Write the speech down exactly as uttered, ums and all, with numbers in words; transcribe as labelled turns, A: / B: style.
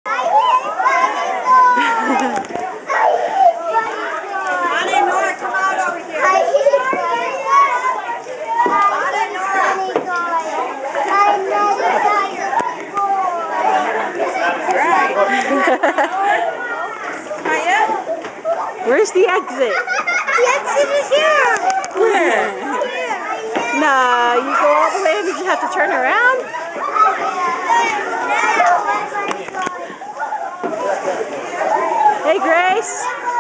A: Anna and Nora, come out over here. Anna and Nora. Kaya?
B: Where's the exit?
A: The exit is here.
B: Where?
A: Here.
B: Nah, you go all the way and you have to turn around? Hey, Grace.